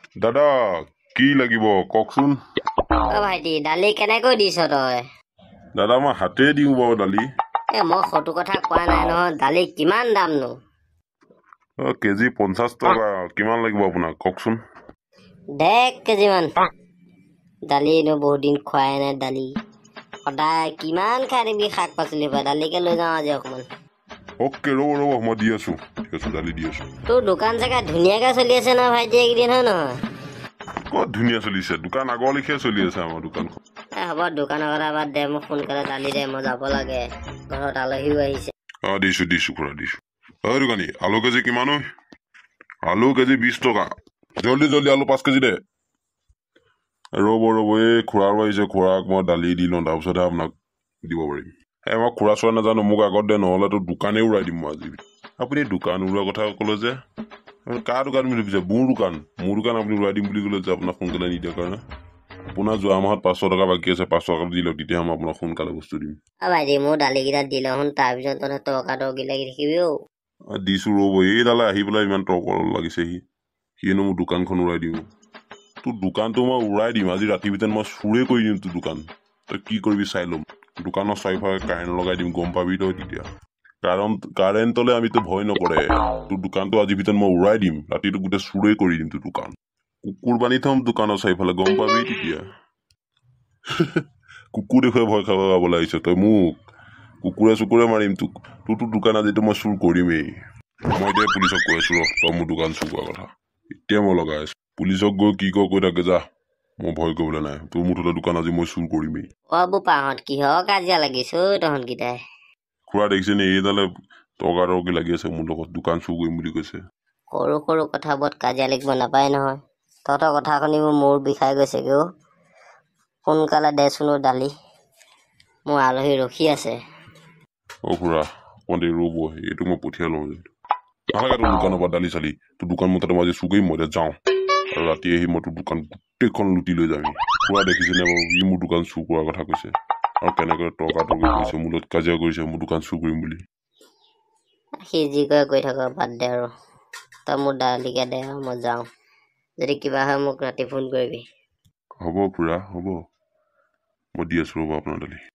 দাদা কি লাগিব কওকচোন ভাইটি দালি কেনেকৈ দিছ তই দাদা মই হাতে দিওঁ বাৰু দালি মই সটো কথা কোৱা নাই নহয় দালি কিমান দাম নো কেজি 50 টকা কিমান লাগিব আপোনাক কওকচোন 1 কেজি মান দালি নো বহুত দিন খোৱাই নাই দালি সদায় কিমান খাই দিবি শাক পাচলি পৰা দালিকে লৈ যাওঁ আজি অকমান ওকে ৰ'ব মই দি আছো দালি দি আছো তোৰ দোকান জেগা ধুনীয়াকে চলি আছে না ভাইটি এইকেইদিন হয় নহয় ক'ত ধুনীয়া চলিছে দোকান আগৰ লেখীয়া চলি আছে আমাৰ দোকানখন হ'ব দোকানৰ কথা বাদ দে মোক সোনকালে দালি দে মই যাব লাগে ঘৰত আলহীও আহিছে দিছো খুৰা দিছো দোকানী আলু কেজি কিমান আলু কেজি 20 টকা জল্দি আলু 5 কেজি দে ৰ'ব এই খুৰাও আহিছে খুৰাক মই দালি দি লওঁ তাৰপিছতহে আপোনাক দিব পাৰিম মই খুৰা চোৱা নাজানো মোক আগত দে নহ'লেতো দোকানেই উৰাই দিম মই আজি আপুনি দোকান উৰোৱাৰ কথা ক'লে যে কাৰ দোকান বুলি ভাবিছে মোৰ দোকান আপুনি উৰাই দিম বুলি ক'লে যে আপোনাক সোনকালে নিদিয়াৰ কাৰণে আপোনাৰ যোৱা মাহত 500 টকা বাকী আছে 500 টকা দি লওক তেতিয়া মই আপোনাক সোনকালে বস্তু দিম ভাইটি মোৰ দালিকেইটা দি লওঁ তাৰপিছত তহঁতে তৰ্কি লাগি থাকিবি দিছো ৰ'ব এইডালে আহি পেলাই ইমান তৰ্ক লাগিছে সিনো মোৰ দোকানখন উৰাই দিব তোৰ দোকানটো মই উৰাই দিম আজি ৰাতিৰ ভিতৰত মই চুৰে কৰি দিম তোৰ দোকান তই কি কৰিবি চাই ল'ম দোকানৰ চাৰিওফালে কাৰেণ্ট লগাই দিম গম পাবি তই তেতিয়া কাৰণ কাৰেণ্টলে আমিতো ভয় নকৰে তোৰ দোকানটো আজিৰ ভিতৰত মই উৰাই দিম ৰাতিটো গোটেই চুৰে কৰি দিম তোৰ দোকান কুকুৰ বান্ধি থম দোকানৰ চাৰিওফালে গম পাবি তেতিয়া কুকুৰ দেখুৱাই ভয় খাব লাগিছ তই মোক কুকুৰে মাৰিম তোৰ দোকান আজিতো মই চুৰ কৰিমেই মই এতিয়া পুলিচক কৈ আছো তই মোৰ দোকান চুৰ কৰা কথা এতিয়া মই লগাই আছো পুলিচক গৈ কি কৈ থাকে যা মই ভয় কৰিবলৈ নাই তোৰ মুঠতে দোকান আজি মই চুৰ কৰিমেই বোপাহঁত কিহৰ কাজিয়া লাগিছ তহঁতকেইটাই খুৰা দেখিছে নে এইডালে তৰ্কি লাগি আছে মোৰ লগত দোকান চুৰ কৰিম বুলি কৈছে সৰু কথাবোৰত কাজিয়া লাগিব নাপায় নহয় তহঁতৰ কথা শুনি মোৰ বিষাই গৈছে সোনকালে দেচোন দালি মোৰ আলহী ৰখি আছে খুৰা অকণ দেৰি ৰ'ব এইটো মই পঠিয়াই লওঁ নালাগে তোৰ দোকানৰ পৰা দালি চালি তোৰ দোকান মুঠতে মই আজি চুৰ কৰিম মই এতিয়া যাওঁ আৰু ৰাতি আহি মই তোৰ দোকান গোটেইখন লুটি লৈ যাম খুৰা দেখিছেনে বাৰু ই মোৰ দোকান চুৰ কৰাৰ কথা কৈছে আৰু কেনেকৈ তৰ্কি কৰিছে মোৰ লগত কাজিয়া কৰিছে মোৰ দোকান চুৰ কৰিম বুলি সি যি কয় কৈ থাক বাদ দে আৰু তই মোৰ দালিকে দে আৰু মই যাওঁ যদি কিবা হয় মোক ৰাতি ফোন কৰিবি হ'ব খুৰা হ'ব মই দি আছো ৰ'ব আপোনাৰ দালি